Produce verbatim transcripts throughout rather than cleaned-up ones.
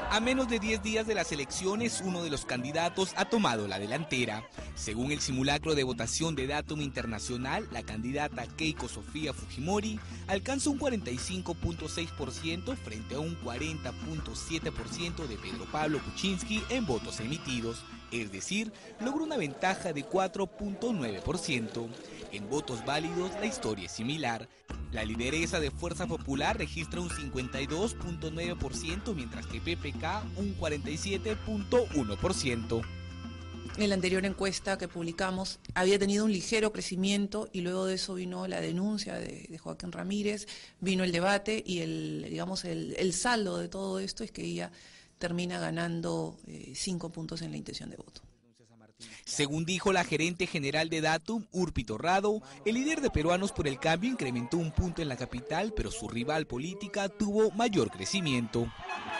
A menos de diez días de las elecciones, uno de los candidatos ha tomado la delantera. Según el simulacro de votación de Datum Internacional, la candidata Keiko Sofía Fujimori alcanza un cuarenta y cinco punto seis por ciento frente a un cuarenta punto siete por ciento de Pedro Pablo Kuczynski en votos emitidos, es decir, logra una ventaja de cuatro punto nueve por ciento. En votos válidos, la historia es similar. La lideresa de Fuerza Popular registra un cincuenta y dos punto nueve por ciento, mientras que P P K un cuarenta y siete punto uno por ciento. En la anterior encuesta que publicamos había tenido un ligero crecimiento y luego de eso vino la denuncia de, de Joaquín Ramírez, vino el debate y el, digamos, el, el saldo de todo esto es que ella termina ganando eh, cinco puntos en la intención de voto. Según dijo la gerente general de Datum, Urpi Torrado, el líder de Peruanos por el Cambio incrementó un punto en la capital, pero su rival política tuvo mayor crecimiento.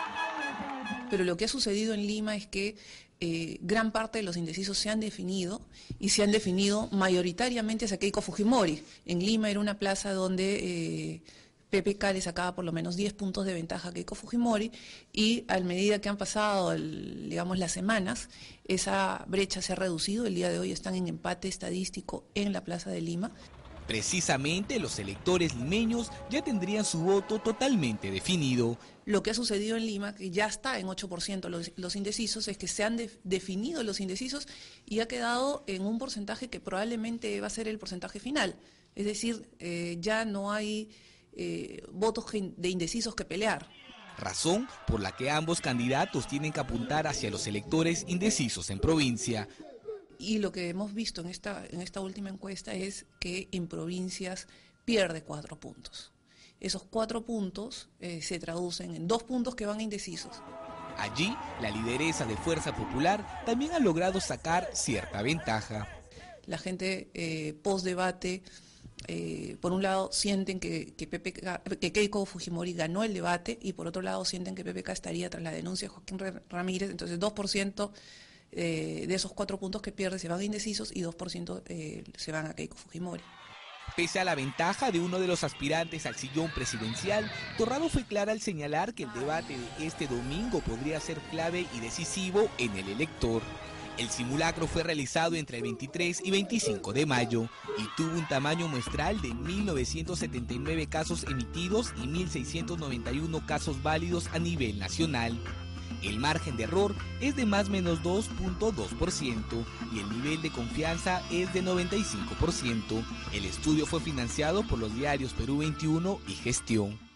Pero lo que ha sucedido en Lima es que eh, gran parte de los indecisos se han definido y se han definido mayoritariamente hacia Keiko Fujimori. En Lima era una plaza donde eh, P P K le sacaba por lo menos diez puntos de ventaja a Keiko Fujimori y a medida que han pasado, el, digamos, las semanas, esa brecha se ha reducido. El día de hoy están en empate estadístico en la plaza de Lima. Precisamente los electores limeños ya tendrían su voto totalmente definido. Lo que ha sucedido en Lima, que ya está en ocho por ciento los, los indecisos, es que se han de, definido los indecisos y ha quedado en un porcentaje que probablemente va a ser el porcentaje final. Es decir, eh, ya no hay eh, votos de indecisos que pelear. Razón por la que ambos candidatos tienen que apuntar hacia los electores indecisos en provincia. Y lo que hemos visto en esta, en esta última encuesta es que en provincias pierde cuatro puntos. Esos cuatro puntos eh, se traducen en dos puntos que van a indecisos. Allí, la lideresa de Fuerza Popular también ha logrado sacar cierta ventaja. La gente eh, post-debate, eh, por un lado, sienten que, que, P P K, que Keiko Fujimori ganó el debate y por otro lado sienten que P P K estaría tras la denuncia de Joaquín Ramírez. Entonces, dos por ciento eh, de esos cuatro puntos que pierde se van a indecisos y dos por ciento eh, se van a Keiko Fujimori. Pese a la ventaja de uno de los aspirantes al sillón presidencial, Torrado fue clara al señalar que el debate de este domingo podría ser clave y decisivo en el elector. El simulacro fue realizado entre el veintitrés y veinticinco de mayo y tuvo un tamaño muestral de mil novecientos setenta y nueve casos emitidos y mil seiscientos noventa y uno casos válidos a nivel nacional. El margen de error es de más o menos dos punto dos por ciento y el nivel de confianza es de noventa y cinco por ciento. El estudio fue financiado por los diarios Perú veintiuno y Gestión.